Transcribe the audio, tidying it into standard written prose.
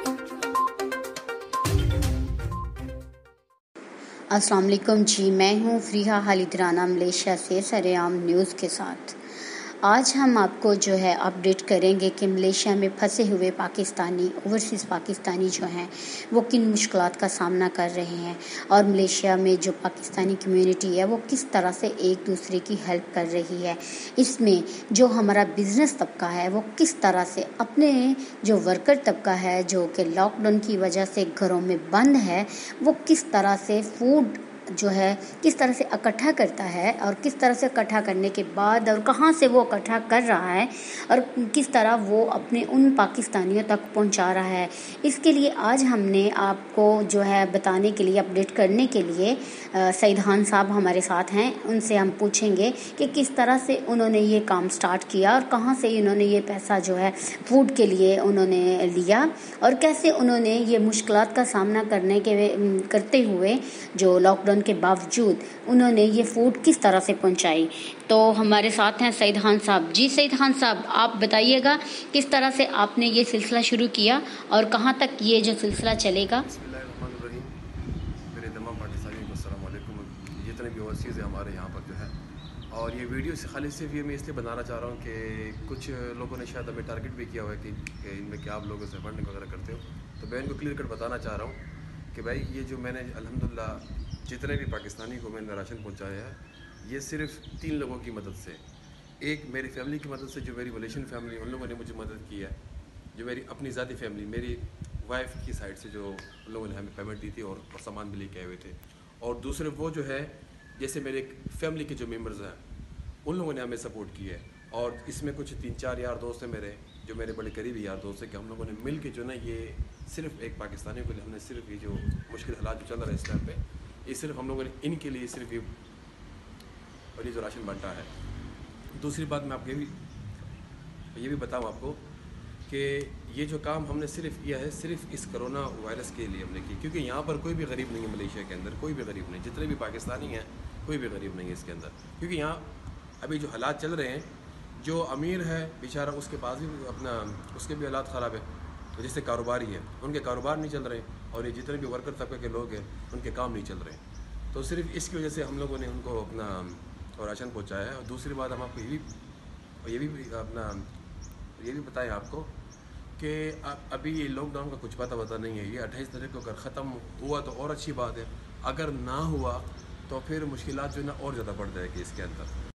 अस्सलाम वालेकुम जी, मैं हूँ फ़रीहा खालिद राना मलेशिया से सरेआम न्यूज़ के साथ। आज हम आपको जो है अपडेट करेंगे कि मलेशिया में फंसे हुए पाकिस्तानी ओवरसीज़ पाकिस्तानी जो हैं वो किन मुश्किलात का सामना कर रहे हैं और मलेशिया में जो पाकिस्तानी कम्युनिटी है वो किस तरह से एक दूसरे की हेल्प कर रही है। इसमें जो हमारा बिज़नेस तबका है वो किस तरह से अपने जो वर्कर तबका है जो कि लॉकडाउन की वजह से घरों में बंद है वो किस तरह से फूड जो है किस तरह से इकट्ठा करता है और किस तरह से इकट्ठा करने के बाद और कहाँ से वो इकट्ठा कर रहा है और किस तरह वो अपने उन पाकिस्तानियों तक पहुंचा रहा है। इसके लिए आज हमने आपको जो है बताने के लिए अपडेट करने के लिए सईद खान साहब हमारे साथ हैं। उनसे हम पूछेंगे कि किस तरह से उन्होंने ये काम स्टार्ट किया और कहाँ से इन्होंने ये पैसा जो है फूड के लिए उन्होंने लिया और कैसे उन्होंने ये मुश्किलात का सामना करते हुए जो लॉकडाउन के बावजूद उन्होंने ये फूड किस तरह से पहुंचाई। तो हमारे साथ हैं सईद खान साहब। जी सईद खान साहब, आप बताइएगा किस तरह से आपने ये सिलसिला शुरू किया और कहाँ तक ये जो सिलसिला चलेगा। मेरे तमाम पाकिस्तानियों को अस्सलाम वालेकुम, जितने भी ओवरसीज़ हैं हमारे यहाँ पर जो है, और ये वीडियो से खाली सिर्फ ये मैं इसलिए बनाना चाह रहा हूँ कि कुछ लोगों ने शायद हमें टारगेट भी किया हुआ है कि इनमें क्या आप लोगों से फंडिंग वगैरह करते हो। तो मैं इनको क्लियर कट बताना चाह रहा हूँ कि भाई ये जो मैंने अल्हम्दुलिल्लाह जितने भी पाकिस्तानी को मैंने राशन पहुँचाया है ये सिर्फ 3 लोगों की मदद से, एक मेरी फैमिली की मदद से जो मेरी मलेशियन फैमिली उन लोगों ने मुझे मदद की है, जो मेरी अपनी ज़ाती फैमिली मेरी वाइफ की साइड से जो उन लोगों ने हमें पेमेंट दी थी और सामान भी लेके आए हुए थे, और दूसरे वो जो है जैसे मेरे फैमिली के जो मेम्बर्स हैं उन लोगों ने हमें सपोर्ट किया है। और इसमें कुछ 3-4 यार दोस्त हैं मेरे जो मेरे बड़े करीबी यार दोस्त हैं कि हम लोगों ने मिल के जो ना ये सिर्फ एक पाकिस्तानियों के लिए हमने सिर्फ ये जो मुश्किल हालात जो चल रहा है इस टाइम पे, ये सिर्फ हम लोगों ने इनके लिए सिर्फ ये और ये जो राशन बांटा है। दूसरी बात मैं आपको ये भी बताऊँ आपको कि ये जो काम हमने सिर्फ किया है सिर्फ इस कोरोना वायरस के लिए हमने की, क्योंकि यहाँ पर कोई भी गरीब नहीं है मलेशिया के अंदर, कोई भी गरीब नहीं, जितने भी पाकिस्तानी हैं कोई भी गरीब नहीं है इसके अंदर, क्योंकि यहाँ अभी जो हालात चल रहे हैं, जो अमीर है बेचारा उसके पास भी उसके भी हालात ख़राब है, तो जैसे कारोबारी है उनके कारोबार नहीं चल रहे, और ये जितने भी वर्कर तबके के लोग हैं उनके काम नहीं चल रहे। तो सिर्फ इसकी वजह से हम लोगों ने उनको अपना राशन पहुँचाया है। और दूसरी बात हम आपको ये भी बताएं आपको कि अभी ये लॉकडाउन का कुछ पता नहीं है, ये 28 तारीख को अगर ख़त्म हुआ तो और अच्छी बात है, अगर ना हुआ तो फिर मुश्किलात जो है ना और ज़्यादा बढ़ जाएगी इसके अंदर।